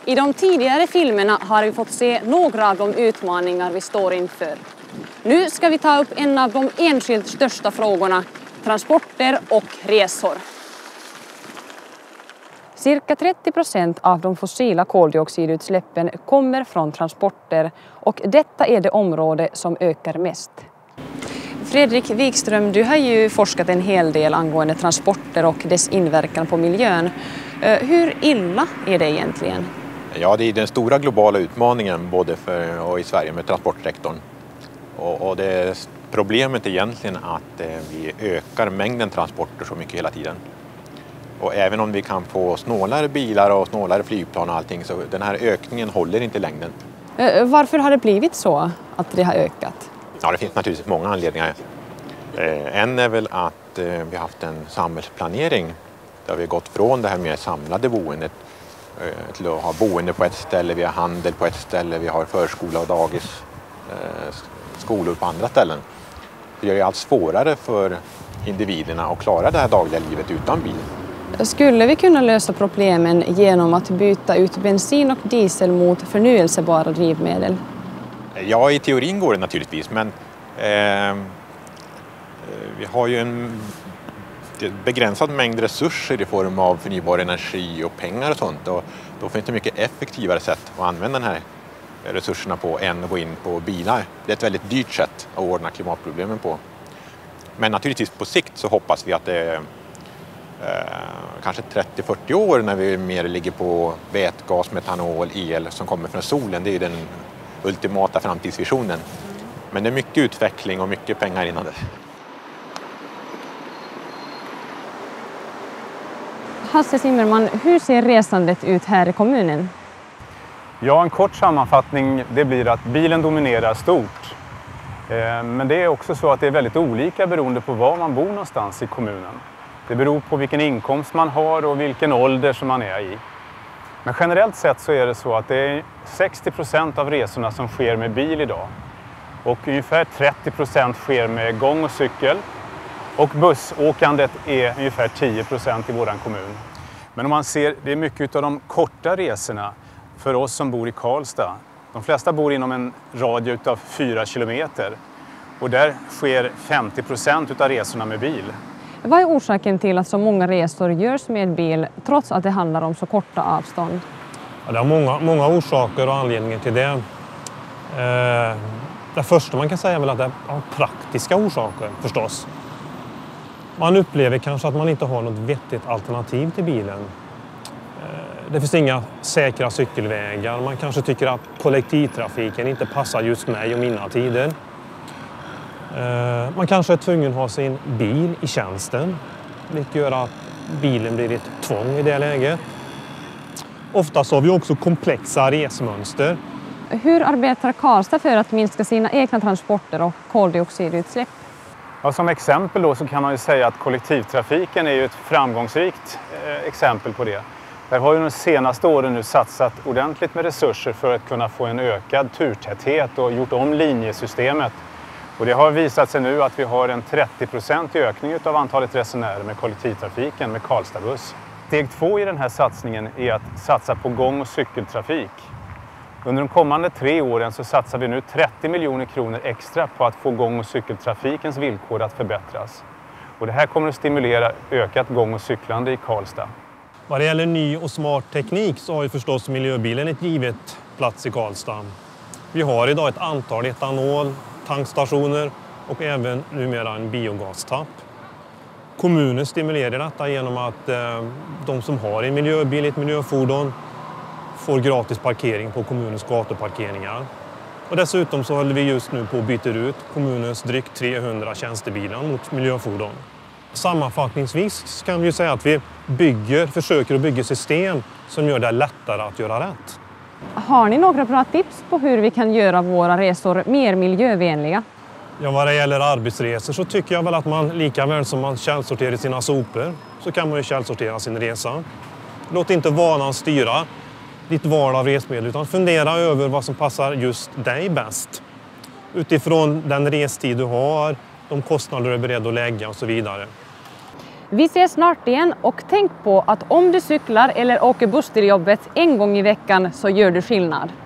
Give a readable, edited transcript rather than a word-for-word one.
I de tidigare filmerna har vi fått se några av de utmaningar vi står inför. Nu ska vi ta upp en av de enskilt största frågorna, transporter och resor. Cirka 30% av de fossila koldioxidutsläppen kommer från transporter och detta är det område som ökar mest. Fredrik Wikström, du har ju forskat en hel del angående transporter och dess inverkan på miljön. Hur illa är det egentligen? Ja, det är den stora globala utmaningen både för och i Sverige med transportsektorn. Och det problemet är egentligen att vi ökar mängden transporter så mycket hela tiden. Och även om vi kan få snålare bilar och snålare flygplan och allting så den här ökningen håller inte längden. Varför har det blivit så att det har ökat? Ja, det finns naturligtvis många anledningar. En är väl att vi har haft en samhällsplanering där vi har gått från det här mer samlade boendet till att ha boende på ett ställe, vi har handel på ett ställe, vi har förskola och dagis, skolor på andra ställen. Det gör det allt svårare för individerna att klara det här dagliga livet utan bil. Skulle vi kunna lösa problemen genom att byta ut bensin och diesel mot förnyelsebara drivmedel? Ja, i teorin går det naturligtvis, men vi har ju en begränsad mängd resurser i form av förnybar energi och pengar och sånt. Och då finns det mycket effektivare sätt att använda den här resurserna på än att gå in på bilar. Det är ett väldigt dyrt sätt att ordna klimatproblemen på. Men naturligtvis på sikt så hoppas vi att det är kanske 30-40 år när vi mer ligger på vätgas, metanol, el som kommer från solen. Det är ju den ultimata framtidsvisionen. Men det är mycket utveckling och mycket pengar innan det. Hasse Zimmerman, hur ser resandet ut här i kommunen? Ja, en kort sammanfattning det blir att bilen dominerar stort. Men det är också så att det är väldigt olika beroende på var man bor någonstans i kommunen. Det beror på vilken inkomst man har och vilken ålder som man är i. Men generellt sett så är det så att det är 60% av resorna som sker med bil idag. Och ungefär 30% sker med gång och cykel. Och bussåkandet är ungefär 10% i vår kommun. Men om man ser, det är mycket av de korta resorna för oss som bor i Karlstad. De flesta bor inom en radie av 4 kilometer. Och där sker 50% av resorna med bil. Vad är orsaken till att så många resor görs med bil trots att det handlar om så korta avstånd? Ja, det har många orsaker och anledningar till det. Det första man kan säga är väl att det har praktiska orsaker förstås. Man upplever kanske att man inte har något vettigt alternativ till bilen. Det finns inga säkra cykelvägar. Man kanske tycker att kollektivtrafiken inte passar just mig och mina tider. Man kanske är tvungen att ha sin bil i tjänsten, vilket gör att bilen blir ett tvång i det läget. Oftast har vi också komplexa resmönster. Hur arbetar Karlstad för att minska sina egna transporter och koldioxidutsläpp? Ja, som exempel då så kan man ju säga att kollektivtrafiken är ju ett framgångsrikt exempel på det. Där har ju de senaste åren nu satsat ordentligt med resurser för att kunna få en ökad turtäthet och gjort om linjesystemet. Och det har visat sig nu att vi har en 30% ökning av antalet resenärer med kollektivtrafiken med Karlstadbuss. Steg 2 i den här satsningen är att satsa på gång- och cykeltrafik. Under de kommande 3 åren så satsar vi nu 30 miljoner kronor extra på att få gång- och cykeltrafikens villkor att förbättras. Och det här kommer att stimulera ökat gång- och cyklande i Karlstad. Vad det gäller ny och smart teknik så har ju förstås miljöbilen ett givet plats i Karlstad. Vi har idag ett antal etanol, tankstationer och även numera en biogastapp. Kommunen stimulerar detta genom att de som har en miljöbil, ett miljöfordon, får gratis parkering på kommunens gatuparkeringar. Och dessutom så håller vi just nu på att byta ut kommunens drygt 300 tjänstebilar mot miljöfordon. Sammanfattningsvis kan vi säga att vi försöker att bygga system som gör det lättare att göra rätt. Har ni några bra tips på hur vi kan göra våra resor mer miljövänliga? Ja, vad det gäller arbetsresor så tycker jag väl att man lika väl som man källsorterar sina sopor så kan man ju källsortera sin resa. Låt inte vanan styra ditt val av resmedel utan fundera över vad som passar just dig bäst. Utifrån den restid du har, de kostnader du är beredd att lägga och så vidare. Vi ses snart igen och tänk på att om du cyklar eller åker buss till jobbet en gång i veckan så gör du skillnad.